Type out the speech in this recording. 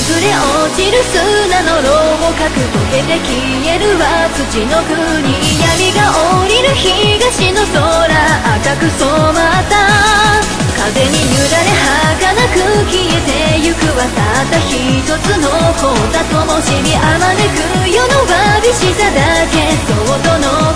崩れ落ちる砂の楼閣溶けて消えるは土の国闇が降りる東の空赤く染まった風に揺られ儚く消えてゆくはたった一つの光太ともしびあまねく世のわびしさだけそっとの